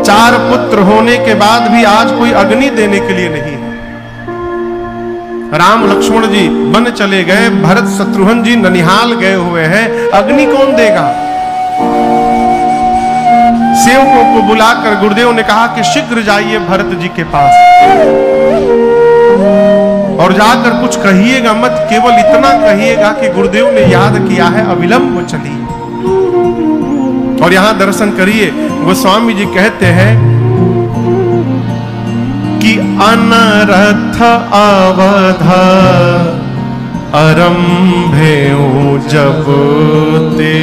4 पुत्र होने के बाद भी आज कोई अग्नि देने के लिए नहीं है। राम लक्ष्मण जी वन चले गए, भरत शत्रुघ्न जी ननिहाल गए हुए हैं, अग्नि कौन देगा? सेवकों को बुलाकर गुरुदेव ने कहा कि शीघ्र जाइए भरत जी के पास और जाकर कुछ कहिएगा मत, केवल इतना कहिएगा कि गुरुदेव ने याद किया है, अविलंब चलिए। और यहां दर्शन करिए, गोस्वामी जी कहते हैं कि अनरथ अवध आरंभेऊ जब ते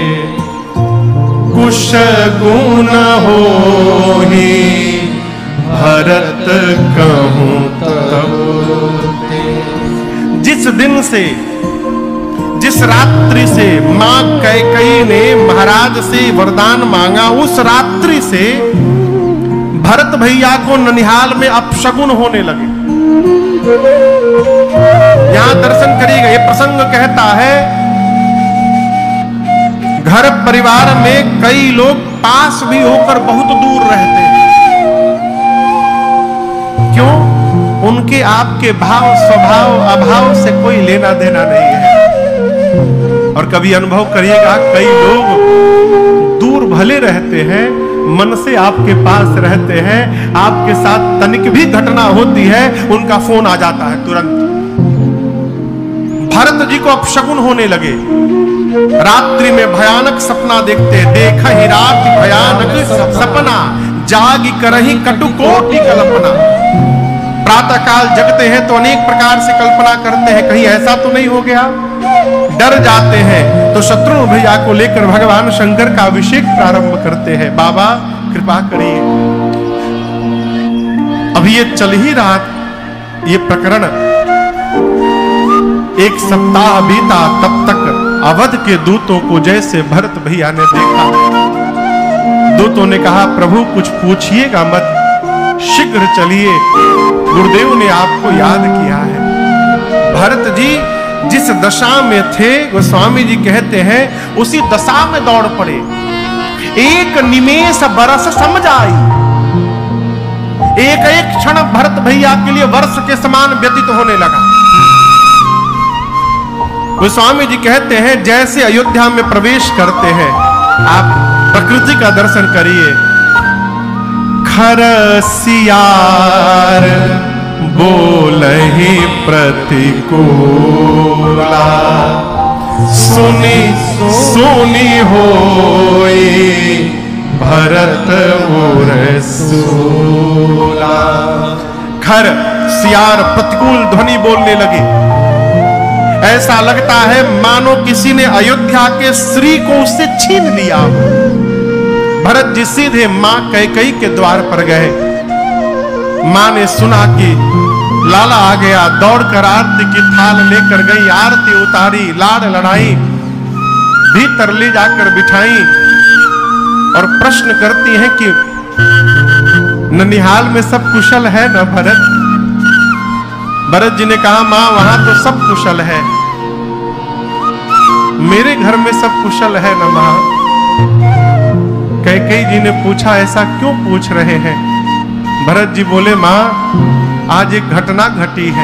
कुश गुण होहि भरत कहूं तब ते। जिस दिन से, जिस रात्रि से मां कैकेयी ने महाराज से वरदान मांगा, उस रात्रि से भरत भैया को ननिहाल में अपशगुन होने लगे। यहां दर्शन करिएगा, ये प्रसंग कहता है घर परिवार में कई लोग पास भी होकर बहुत दूर रहते हैं। क्यों? उनके आपके भाव स्वभाव अभाव से कोई लेना देना नहीं है। और कभी अनुभव करिएगा, कई लोग दूर भले रहते हैं, मन से आपके पास रहते हैं, आपके साथ तनिक भी घटना होती है उनका फोन आ जाता है तुरंत। भरत जी को अपशगुन होने लगे। रात्रि में भयानक सपना देखते, देखा ही रात भयानक सपना, जागी करही कटु कोटि कल्पना। प्रातः काल जगते हैं तो अनेक प्रकार से कल्पना करते हैं, कहीं ऐसा तो नहीं हो गया। डर जाते हैं तो शत्रुघ्न भैया को लेकर भगवान शंकर का अभिषेक प्रारंभ करते हैं। बाबा कृपा करिए। अभी ये चल ही रहा, ये प्रकरण 1 सप्ताह बीता, तब तक अवध के दूतों को जैसे भरत भैया ने देखा, दूतों ने कहा प्रभु कुछ पूछिएगा मत, शीघ्र चलिए, गुरुदेव ने आपको याद किया है। भरत जी जिस दशा में थे, गोस्वामी जी कहते हैं उसी दशा में दौड़ पड़े। एक निमेष बरस समझ आई, एक एक क्षण भरत भैया के लिए वर्ष के समान व्यतीत होने लगा। गोस्वामी जी कहते हैं जैसे अयोध्या में प्रवेश करते हैं, आप प्रकृति का दर्शन करिए। खर सियार बोलहि प्रतिकूला, सुनी सुनी होई भरत और सूला। खर सियार प्रतिकूल ध्वनि बोलने लगे। ऐसा लगता है मानो किसी ने अयोध्या के श्री को उससे छीन लिया। भरत जी सीधे मां कैकेयी के द्वार पर गए। मां ने सुना कि लाला आ गया, दौड़कर आरती की थाल लेकर गई, आरती उतारी, लाड लड़ाई, भीतर ले जाकर बिठाई और प्रश्न करती हैं कि ननिहाल में सब कुशल है ना भरत? भरत जी ने कहा मां वहां तो सब कुशल है, मेरे घर में सब कुशल है ना मां? कैकेयी जी ने पूछा ऐसा क्यों पूछ रहे हैं? भरत जी बोले मां आज एक घटना घटी है।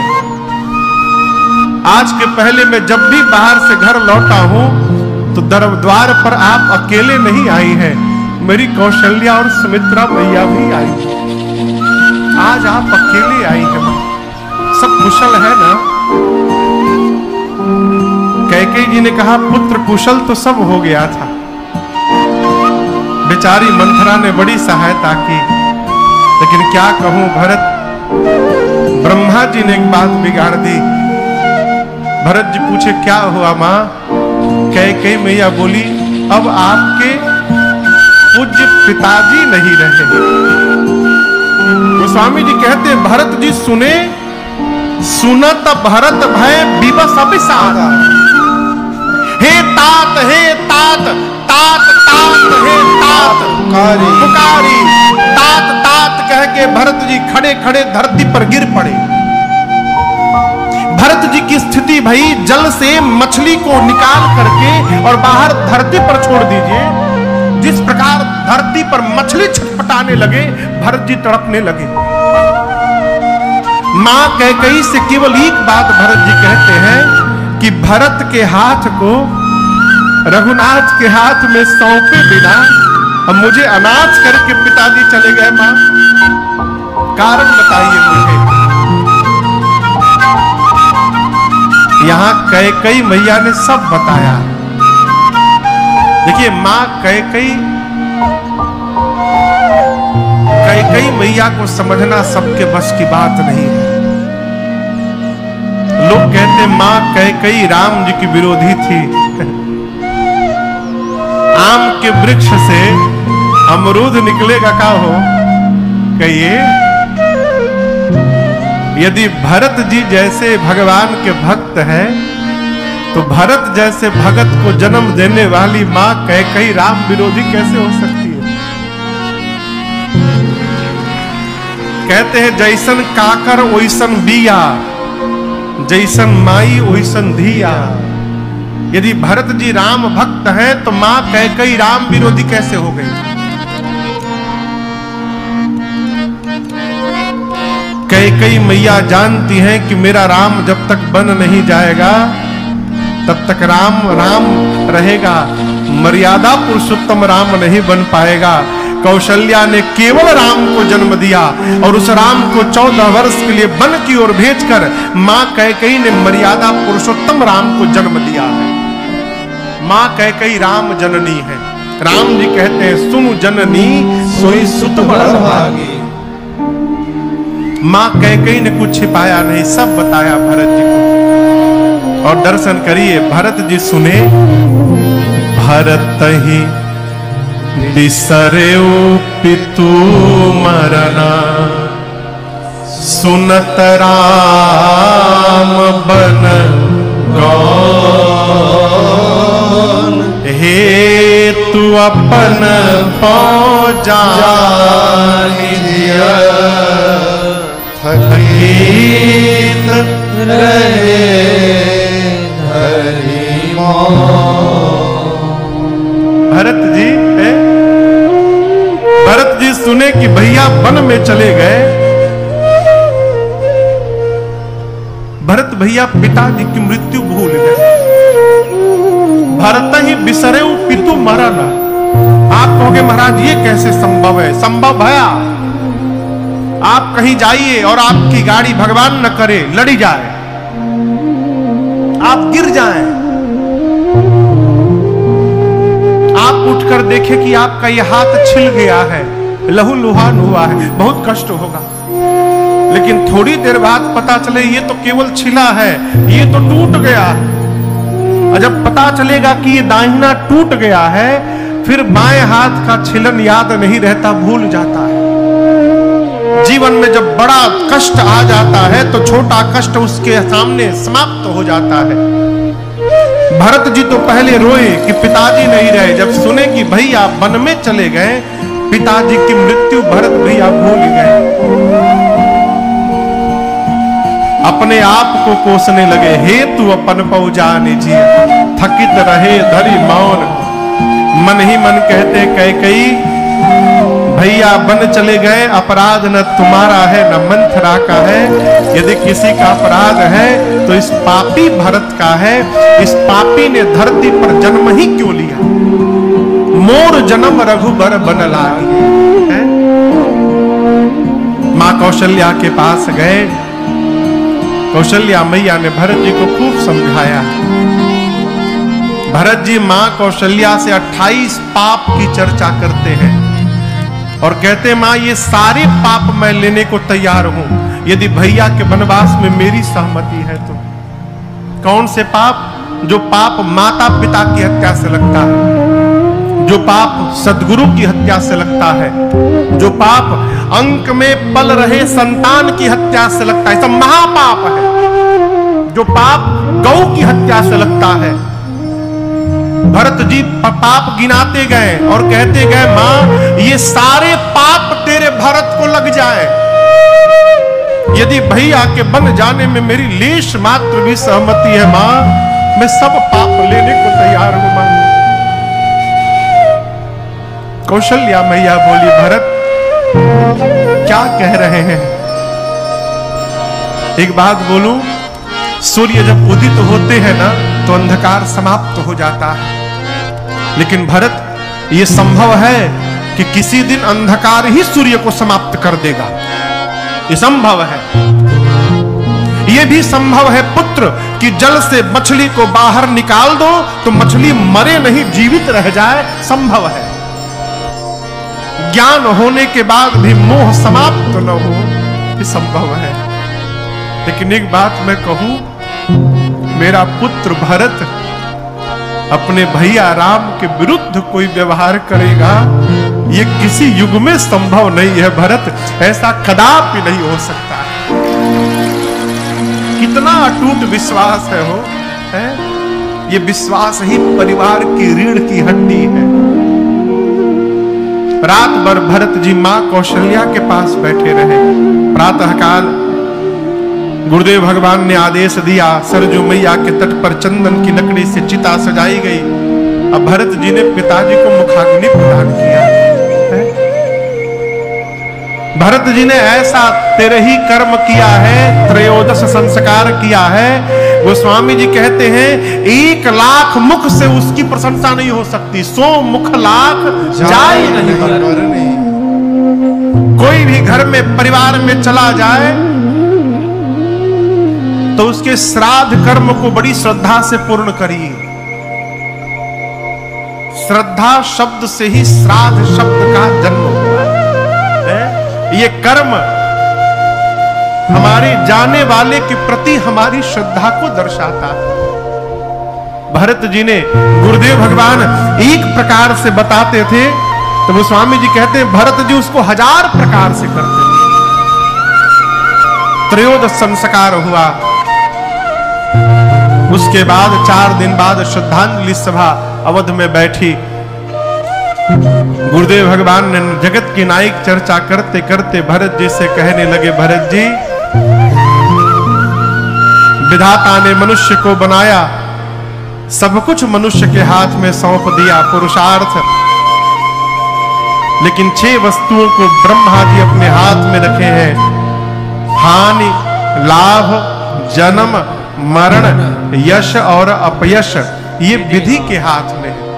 आज के पहले मैं जब भी बाहर से घर लौटा हूं तो द्वार पर आप अकेले नहीं आई हैं, मेरी कौशल्या और सुमित्रा मैया भी आई। आज आप अकेले आई हैं, सब कुशल है ना? कैकेयी जी ने कहा पुत्र कुशल तो सब हो गया था, बेचारी मंथरा ने बड़ी सहायता की, लेकिन क्या कहूं भरत, ब्रह्मा जी ने एक बात बिगाड़ दी। भरत जी पूछे क्या हुआ मां? कैकेयी मैया बोली अब आपके पूज्य पिताजी नहीं रहे। गोस्वामी जी कहते भरत जी सुने, सुनत भरत भय विवश अभिसार। हे तात तात तात हे तात पुकारी, तात तात कह के भरत जी खड़े खड़े धरती पर गिर पड़े। भरत जी की स्थिति भई जल से मछली को निकाल करके और बाहर धरती पर छोड़ दीजिए, जिस प्रकार धरती पर मछली छटपटाने लगे, भरत जी तड़पने लगे। मां कैकेयी से केवल एक बात भरत जी कहते हैं कि भरत के हाथ को रघुनाथ के हाथ में सौंपे बिना अब मुझे अनाथ करके पिताजी चले गए। मां, कारण बताइए मुझे। यहां कैकेयी मैया ने सब बताया। देखिए, मां कैकेयी मैया को समझना सबके बस की बात नहीं है। लोग कहते मां कैकेयी राम जी की विरोधी थी। आम के वृक्ष से अमरूद निकलेगा का हो कहिए। यदि भरत जी जैसे भगवान के भक्त हैं, तो भरत जैसे भगत को जन्म देने वाली मां कैकेयी राम विरोधी कैसे हो सकती है? कहते हैं जैसन काकर ओइसन बिया, जैसन माई ओइसन धिया। यदि भरत जी राम भक्त हैं तो मां कैकेयी राम विरोधी कैसे हो गई? कैकेयी मैया जानती हैं कि मेरा राम जब तक बन नहीं जाएगा तब तक राम राम रहेगा, मर्यादा पुरुषोत्तम राम नहीं बन पाएगा। कौशल्या ने केवल राम को जन्म दिया और उस राम को 14 वर्ष के लिए वन की ओर भेजकर मां कैकेयी ने मर्यादा पुरुषोत्तम राम को जन्म दिया है। मां कैकेयी राम जननी है। राम जी कहते हैं सुनु जननी सोई सुत बड़ भागी। मां कैकेयी ने कुछ छिपाया नहीं, सब बताया भरत जी को। और दर्शन करिए, भरत जी सुने। भरत ही बिसरेउ पितु मरना, सुनत राम बन गौन। हे तू अपन पौ जानिया, थकीत रहे हरि भरत जी है। भरत जी सुने कि भैया वन में चले गए। भरत भैया पिताजी की मृत्यु भूल गए। भरत ही बिसरे पितु मरना। आप कहोगे महाराज ये कैसे संभव है? संभव है। आप कहीं जाइए और आपकी गाड़ी भगवान न करे लड़ी जाए, आप गिर जाएं, आप उठकर देखें कि आपका यह हाथ छिल गया है, लहूलुहान हुआ है, बहुत कष्ट होगा। लेकिन थोड़ी देर बाद पता चले ये तो केवल छिला है, ये तो टूट गया है। और जब पता चलेगा कि ये दाहिना टूट गया है, फिर बाएं हाथ का छिलन याद नहीं रहता, भूल जाता है। जीवन में जब बड़ा कष्ट आ जाता है तो छोटा कष्ट उसके सामने समाप्त हो जाता है। भरत जी तो पहले रोए कि पिताजी नहीं रहे। जब सुने कि भैया वन में चले गए, पिताजी की मृत्यु भरत भैया भूल गए। अपने आप को कोसने लगे। हे तू अपन पौ जानि जिय, थकित रहे धरि मौन। मन ही मन कहते कैकेयी भैया वन चले गए, अपराध न तुम्हारा है न मंथरा का है। यदि किसी का अपराध है तो इस पापी भरत का है। इस पापी ने धरती पर जन्म ही क्यों लिया? मोर जन्म रघुबर बन लागी है। मां कौशल्या के पास गए। कौशल्या मैया ने भरत जी को खूब समझाया। भरत जी मां कौशल्या से 28 पाप की चर्चा करते हैं और कहते हैं मां ये सारे पाप मैं लेने को तैयार हूं यदि भैया के वनवास में मेरी सहमति है तो। कौन से पाप? जो पाप माता पिता की हत्या से लगता है, जो पाप सद्गुरु की हत्या से लगता है, जो पाप अंक में पल रहे संतान की हत्या से लगता है, सब महापाप है। जो पाप गौ की हत्या से लगता है। भरत जी पाप गिनाते गए और कहते गए मां ये सारे पाप तेरे भरत को लग जाए यदि भैया के बन जाने में मेरी लेश मात्र भी सहमति है। मां मैं सब पाप लेने को तैयार हूं। मां कौशल्या मैया बोली, भरत क्या कह रहे हैं? एक बात बोलूं, सूर्य जब उदित होते हैं ना तो अंधकार समाप्त हो जाता है, लेकिन भरत यह संभव है कि किसी दिन अंधकार ही सूर्य को समाप्त कर देगा। यह संभव है। यह भी संभव है पुत्र कि जल से मछली को बाहर निकाल दो तो मछली मरे नहीं, जीवित रह जाए, संभव है। ज्ञान होने के बाद भी मोह समाप्त न हो, यह संभव है। लेकिन एक बात मैं कहूं, मेरा पुत्र भरत अपने भैया राम के विरुद्ध कोई व्यवहार करेगा, यह किसी युग में संभव नहीं है भरत, ऐसा कदापि नहीं हो सकता। कितना अटूट विश्वास है हो, है? ये विश्वास ही परिवार की रीढ़ की हड्डी है। रात भर भरत जी मां कौशल्या के पास बैठे रहे। प्रातःकाल गुरुदेव भगवान ने आदेश दिया, सरजू मैया के तट पर चंदन की लकड़ी से चिता सजाई गई। अब भरत जी ने पिताजी को मुखाग्नि प्रदान किया है। भरत जी ने ऐसा 13 कर्म किया है, 13 संस्कार किया है। गोस्वामी जी कहते हैं 1 लाख मुख से उसकी प्रशंसा नहीं हो सकती, 100 मुख लाख जाए नहीं। कोई भी घर में परिवार में चला जाए तो उसके श्राद्ध कर्म को बड़ी श्रद्धा से पूर्ण करिए। श्रद्धा शब्द से ही श्राद्ध शब्द का जन्म हुआ है। ये कर्म हमारे जाने वाले के प्रति हमारी श्रद्धा को दर्शाता है। भरत जी ने गुरुदेव भगवान एक प्रकार से बताते थे तो वो स्वामी जी कहते हैं भरत जी उसको 1000 प्रकार से करते थे। 13 संस्कार हुआ। उसके बाद 4 दिन बाद श्रद्धांजलि सभा अवध में बैठी। गुरुदेव भगवान ने जगत की नायक चर्चा करते करते भरत जी से कहने लगे, भरत जी, विधाता ने मनुष्य को बनाया, सब कुछ मनुष्य के हाथ में सौंप दिया, पुरुषार्थ, लेकिन 6 वस्तुओं को ब्रह्मा जी अपने हाथ में रखे हैं। हानि, लाभ, जन्म, मरण, यश और अपयश, ये विधि के हाथ में है।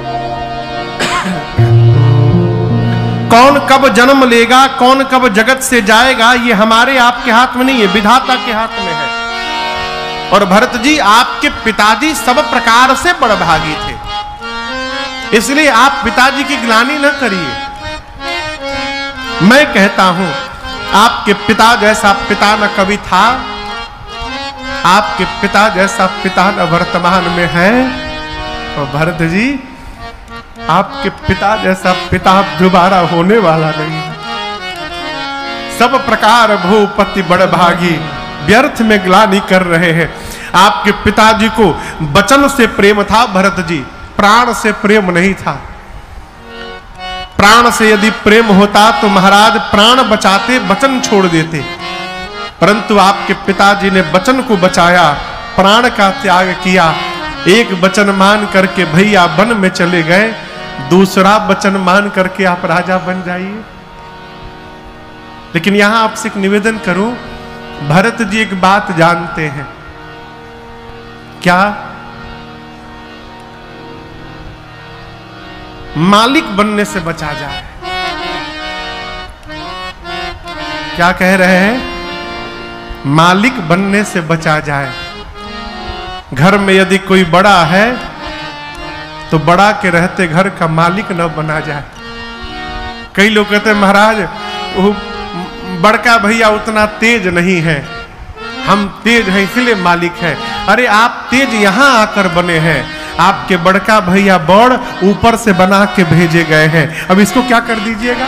कौन कब जन्म लेगा, कौन कब जगत से जाएगा, ये हमारे आपके हाथ में नहीं है, विधाता के हाथ में है। और भरत जी, आपके पिताजी सब प्रकार से बड़भागी थे, इसलिए आप पिताजी की ग्लानि न करिए। मैं कहता हूं आपके पिता जैसा पिता न कभी था, आपके पिता जैसा पिता न वर्तमान में है। और भरत जी, आपके पिता जैसा पिता दोबारा होने वाला नहीं। सब प्रकार भूपति बड़भागी, व्यर्थ में ग्लानि कर रहे हैं। आपके पिताजी को वचन से प्रेम था भरत जी, प्राण से प्रेम नहीं था। प्राण से यदि प्रेम होता तो महाराज प्राण बचाते, वचन छोड़ देते, परंतु आपके पिताजी ने वचन को बचाया, प्राण का त्याग किया। एक वचन मान करके भैया वन में चले गए, दूसरा वचन मान करके आप राजा बन जाइए। लेकिन यहां आपसे एक निवेदन करूं, भरत जी एक बात जानते हैं, क्या? मालिक बनने से बचा जाए। क्या कह रहे हैं? मालिक बनने से बचा जाए। घर में यदि कोई बड़ा है तो बड़ा के रहते घर का मालिक न बना जाए। कई लोग कहते हैं महाराज वो बड़का भैया उतना तेज नहीं है, हम तेज हैं इसलिए मालिक है। अरे आप तेज यहां आकर बने हैं, आपके बड़का भैया बड़ ऊपर से बना के भेजे गए हैं। अब इसको क्या कर दीजिएगा?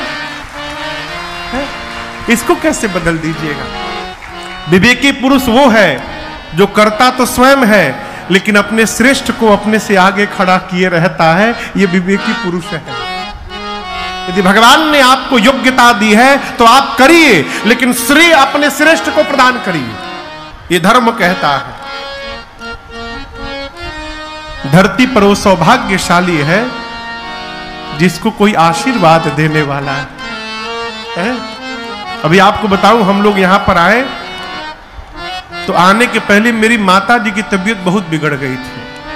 इसको कैसे बदल दीजिएगा? विवेकी पुरुष वो है जो करता तो स्वयं है लेकिन अपने श्रेष्ठ को अपने से आगे खड़ा किए रहता है, ये विवेकी पुरुष है। यदि भगवान ने आपको योग्यता दी है तो आप करिए, लेकिन श्रेय अपने श्रेष्ठ को प्रदान करिए, ये धर्म कहता है। धरती पर वो सौभाग्यशाली है जिसको कोई आशीर्वाद देने वाला है। अभी आपको बताऊं, हम लोग यहां पर आए तो आने के पहले मेरी माता जी की तबीयत बहुत बिगड़ गई थी।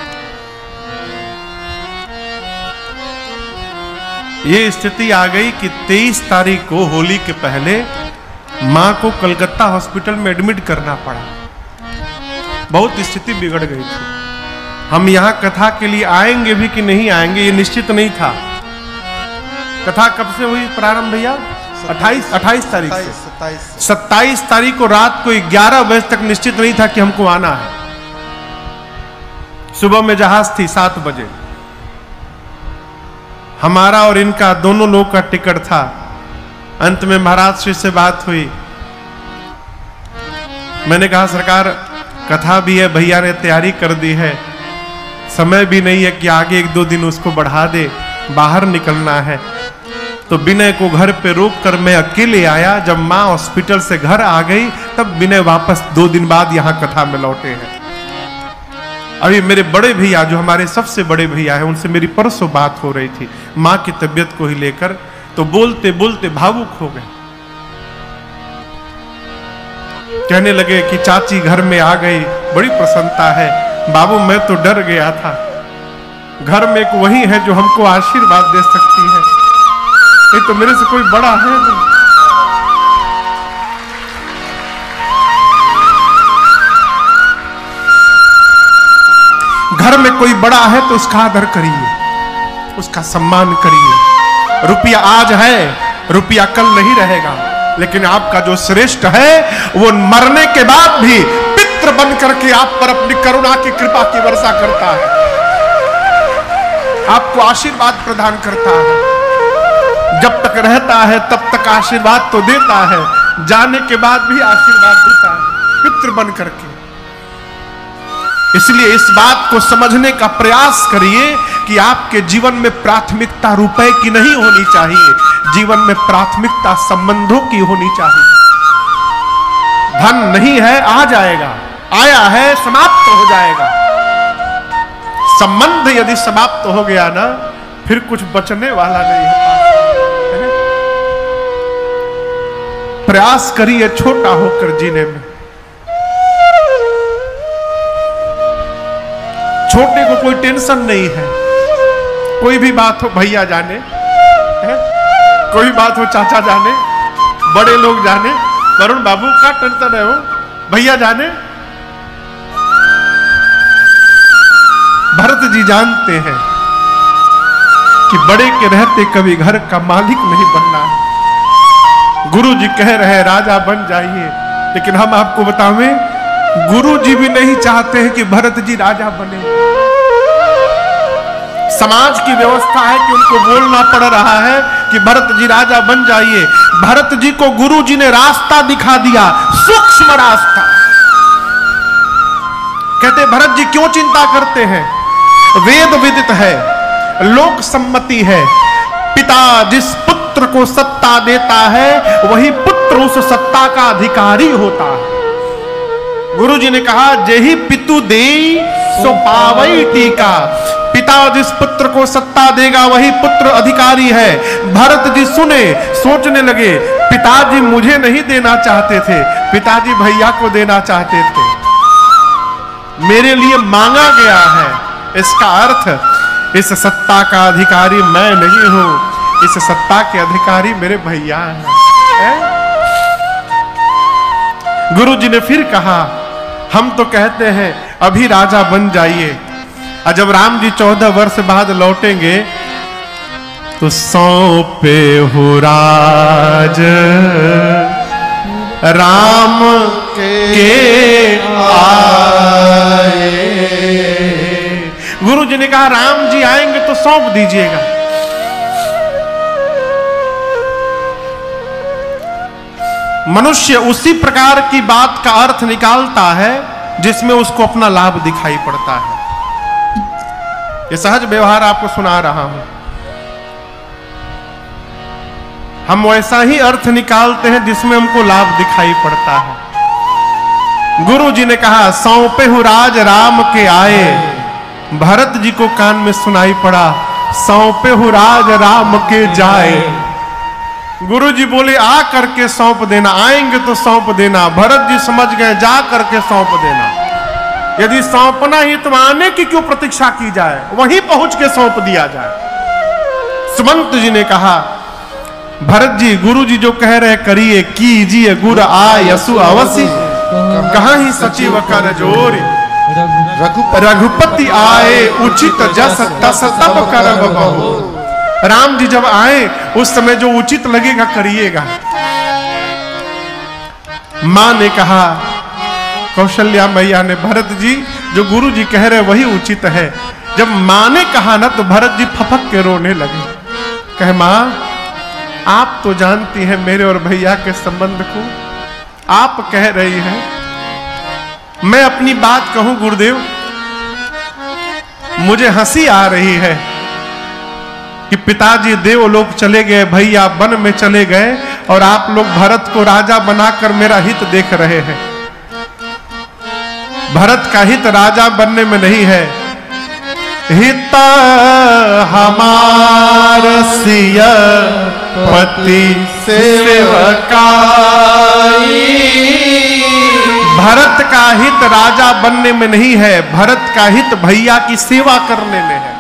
ये स्थिति आ गई कि 23 तारीख को होली के पहले मां को कलकत्ता हॉस्पिटल में एडमिट करना पड़ा। बहुत स्थिति बिगड़ गई थी। हम यहां कथा के लिए आएंगे भी कि नहीं आएंगे ये निश्चित नहीं था। कथा कब से हुई प्रारंभ भैया? 28 तारीख से। 27 तारीख को रात को 11 बजे तक निश्चित नहीं था कि हमको आना है। सुबह में जहाज थी 7 बजे। हमारा और इनका दोनों लोग का टिकट था। अंत में महाराज श्री से बात हुई। मैंने कहा सरकार कथा भी है, भैया ने तैयारी कर दी है, समय भी नहीं है कि आगे 1-2 दिन उसको बढ़ा दे, बाहर निकलना है। तो विनय को घर पे रोक कर मैं अकेले आया। जब माँ हॉस्पिटल से घर आ गई तब विनय वापस 2 दिन बाद यहां कथा में लौटे हैं। अभी मेरे बड़े भैया जो हमारे सबसे बड़े भैया हैं, उनसे मेरी परसों बात हो रही थी माँ की तबीयत को ही लेकर। तो बोलते बोलते भावुक हो गए। कहने लगे कि चाची घर में आ गई, बड़ी प्रसन्नता है। बाबू मैं तो डर गया था, घर में एक वही है जो हमको आशीर्वाद दे सकती है, ये तो मेरे से कोई बड़ा है नहीं। घर में कोई बड़ा है तो उसका आदर करिए, उसका सम्मान करिए। रुपया आज है, रुपया कल नहीं रहेगा, लेकिन आपका जो श्रेष्ठ है वो मरने के बाद भी पितृ बन करके आप पर अपनी करुणा की कृपा की वर्षा करता है, आपको आशीर्वाद प्रदान करता है। जब तक रहता है तब तक आशीर्वाद तो देता है, जाने के बाद भी आशीर्वाद देता है पितृ बन करके। इसलिए इस बात को समझने का प्रयास करिए कि आपके जीवन में प्राथमिकता रुपए की नहीं होनी चाहिए, जीवन में प्राथमिकता संबंधों की होनी चाहिए। धन नहीं है, आ जाएगा, आया है समाप्त हो जाएगा। संबंध यदि समाप्त हो गया ना, फिर कुछ बचने वाला नहीं है। प्रयास करिए छोटा होकर जीने में। छोटे को कोई टेंशन नहीं है, कोई भी बात हो भैया जाने है? कोई बात हो चाचा जाने, बड़े लोग जाने, वरुण बाबू का टेंशन है वो, भैया जाने। भरत जी जानते हैं कि बड़े के रहते कभी घर का मालिक नहीं बनना है। गुरु जी कह रहे राजा बन जाइए, लेकिन हम आपको बतावें गुरु जी भी नहीं चाहते हैं कि भरत जी राजा बने। समाज की व्यवस्था है कि उनको बोलना पड़ रहा है कि भरत जी राजा बन जाइए। भरत जी को गुरु जी ने रास्ता दिखा दिया, सूक्ष्म रास्ता। कहते भरत जी क्यों चिंता करते हैं? वेद विदित है, लोक सम्मति है, पिता जिस पुत्र को सत्ता देता है वही पुत्र उस सत्ता का अधिकारी होता है। गुरु जी ने कहा जेहि पितु देई सो पावई टीका। पिता जिस पुत्र को सत्ता देगा वही पुत्र अधिकारी है। भरत जी सुने, सोचने लगे पिताजी मुझे नहीं देना चाहते थे, पिताजी भैया को देना चाहते थे, मेरे लिए मांगा गया है। इसका अर्थ इस सत्ता का अधिकारी मैं नहीं हूं, इस सत्ता के अधिकारी मेरे भैया हैं। गुरु जी ने फिर कहा हम तो कहते हैं अभी राजा बन जाइए, और जब राम जी 14 वर्ष बाद लौटेंगे तो सौंपे हो राज राम के आए। गुरु जी ने कहा राम जी आएंगे तो सौंप दीजिएगा। मनुष्य उसी प्रकार की बात का अर्थ निकालता है जिसमें उसको अपना लाभ दिखाई पड़ता है। ये सहज व्यवहार आपको सुना रहा हूं। हम वैसा ही अर्थ निकालते हैं जिसमें हमको लाभ दिखाई पड़ता है। गुरु जी ने कहा सौंपे हु राज राम के आए। भरत जी को कान में सुनाई पड़ा सौंपे हु राज राम के जाए। गुरु जी बोले आ करके सौंप देना, आएंगे तो सौंप देना। भरत जी समझ गए, जा करके सौंप देना। यदि सौंपना ही तो आने की क्यों प्रतीक्षा की जाए, वहीं पहुंच के सौंप दिया जाए। सुमंत जी ने कहा भरत जी गुरु जी जो कह रहे करिए, कीजिए गुर आय यसु अवसि, कहां ही सचिव कर जोरी। रघुपति आए उचित जस तस तब करब बहु। राम जी जब आए उस समय जो उचित लगेगा करिएगा। मां ने कहा, कौशल्या मैया ने, भरत जी जो गुरु जी कह रहे वही उचित है। जब मां ने कहा ना तो भरत जी फपक के रोने लगे। कहे मां आप तो जानती हैं मेरे और भैया के संबंध को, आप कह रही हैं, मैं अपनी बात कहूं गुरुदेव, मुझे हंसी आ रही है कि पिताजी देवलोक चले गए, भैया वन में चले गए और आप लोग भरत को राजा बनाकर मेरा हित देख रहे हैं। भरत का हित राजा बनने में नहीं है, हित हमार सिय पति सेवकाई। भरत का हित राजा बनने में नहीं है, भरत का हित भैया की सेवा करने में है।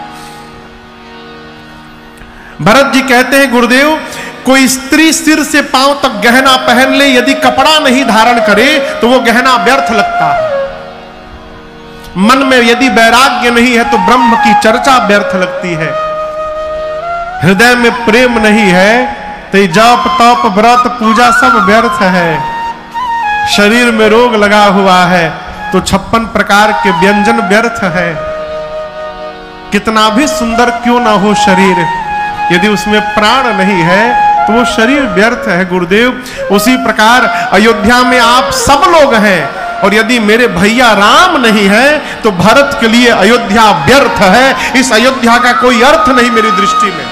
भरत जी कहते हैं गुरुदेव, कोई स्त्री सिर से पांव तक गहना पहन ले, यदि कपड़ा नहीं धारण करे तो वो गहना व्यर्थ लगता है। मन में यदि वैराग्य नहीं है तो ब्रह्म की चर्चा व्यर्थ लगती है। हृदय में प्रेम नहीं है तो जप तप व्रत पूजा सब व्यर्थ है। शरीर में रोग लगा हुआ है तो 56 प्रकार के व्यंजन व्यर्थ है। कितना भी सुंदर क्यों ना हो शरीर, यदि उसमें प्राण नहीं है तो वो शरीर व्यर्थ है गुरुदेव। उसी प्रकार अयोध्या में आप सब लोग हैं और यदि मेरे भैया राम नहीं है तो भरत के लिए अयोध्या व्यर्थ है। इस अयोध्या का कोई अर्थ नहीं मेरी दृष्टि में।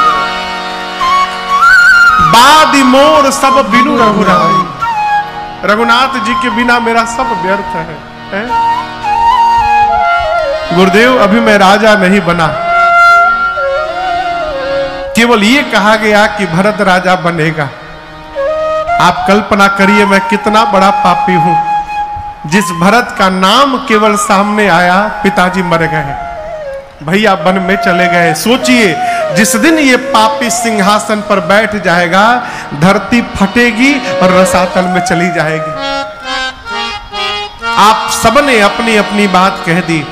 बादी मोर सब बिनु रघुराई, रघुनाथ जी के बिना मेरा सब व्यर्थ है? गुरुदेव अभी मैं राजा नहीं बना, केवल ये कहा गया कि भरत राजा बनेगा। आप कल्पना करिए मैं कितना बड़ा पापी हूं। जिस भरत का नाम केवल सामने आया पिताजी मर गए, भैया वन में चले गए। सोचिए जिस दिन ये पापी सिंहासन पर बैठ जाएगा धरती फटेगी और रसातल में चली जाएगी। आप सबने अपनी अपनी बात कह दी।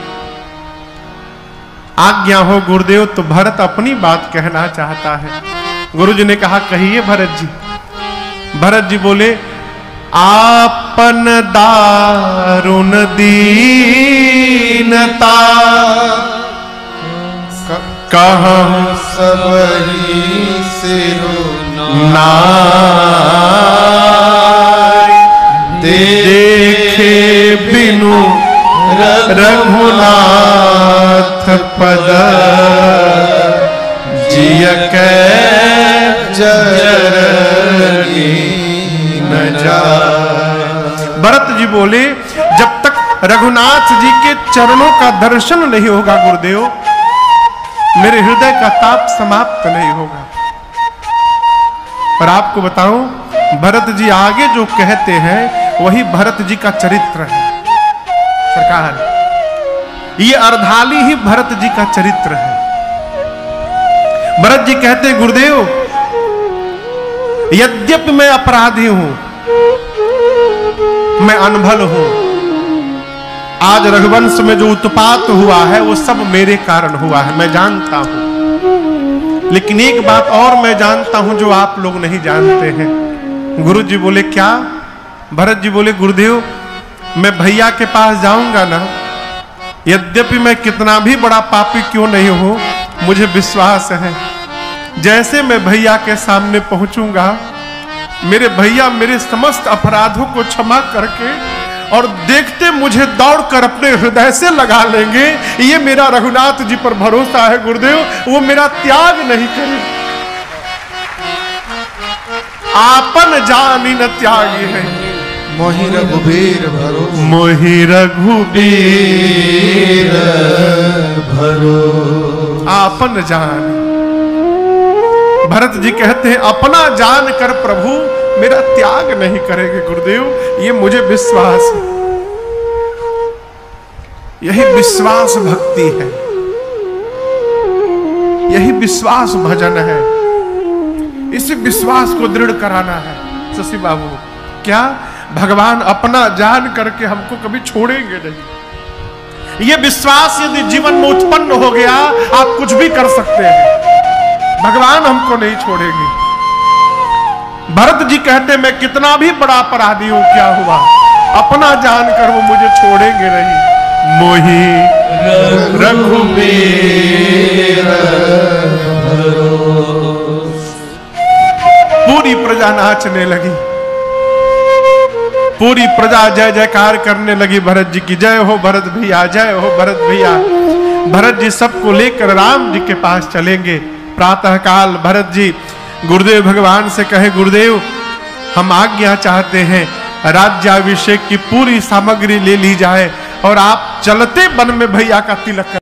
आज्ञा हो गुरुदेव तो भरत अपनी बात कहना चाहता है। गुरु जी ने कहा कहिए भरत जी। भरत जी बोले आपन दारुण दीनता कहूं सब ही सिरु नाय, देखे बिनु रघुनाथ पद जिय के जरनी न जाय। भरत जी बोले जब तक रघुनाथ जी के चरणों का दर्शन नहीं होगा गुरुदेव मेरे हृदय का ताप समाप्त नहीं होगा। और आपको बताऊं भरत जी आगे जो कहते हैं वही भरत जी का चरित्र है सरकार। ये अर्धाली ही भरत जी का चरित्र है। भरत जी कहते गुरुदेव यद्यपि मैं अपराधी हूं, मैं अनभल हूं, आज रघुवंश में जो उत्पात हुआ है वो सब मेरे कारण हुआ है, मैं जानता हूं। लेकिन एक बात और मैं जानता हूं जो आप लोग नहीं जानते हैं। गुरु जी बोले क्या? भरत जी बोले गुरुदेव मैं भैया के पास जाऊंगा ना, यद्यपि मैं कितना भी बड़ा पापी क्यों नहीं हूं, मुझे विश्वास है जैसे मैं भैया के सामने पहुंचूंगा मेरे भैया मेरे समस्त अपराधों को क्षमा करके और देखते मुझे दौड़कर अपने हृदय से लगा लेंगे। ये मेरा रघुनाथ जी पर भरोसा है गुरुदेव, वो मेरा त्याग नहीं करे। आपन जानी न त्यागी है, मोहि रघुबीर भरो, मोहि रघुबीर भरो। आपन जान, भरत जी कहते हैं अपना जान कर प्रभु मेरा त्याग नहीं करेंगे गुरुदेव, ये मुझे विश्वास है। यही विश्वास भक्ति है, यही विश्वास भजन है। इसी विश्वास को दृढ़ कराना है शशि बाबू। क्या भगवान अपना जान करके हमको कभी छोड़ेंगे नहीं। ये विश्वास यदि जीवन में उत्पन्न हो गया, आप कुछ भी कर सकते हैं, भगवान हमको नहीं छोड़ेंगे। भरत जी कहते मैं कितना भी बड़ा अपराधी हूं, क्या हुआ, अपना जानकर वो मुझे छोड़ेंगे नहीं। मोहि रघुबीर भरो। पूरी प्रजा नाचने लगी, पूरी प्रजा जय जयकार करने लगी भरत जी की। जय हो भरत भैया, जय हो भरत भैया। भरत जी सबको लेकर राम जी के पास चलेंगे। प्रातः काल भरत जी गुरुदेव भगवान से कहे गुरुदेव हम आज्ञा चाहते हैं, राज्याभिषेक की पूरी सामग्री ले ली जाए और आप चलते वन में भैया का तिलक कर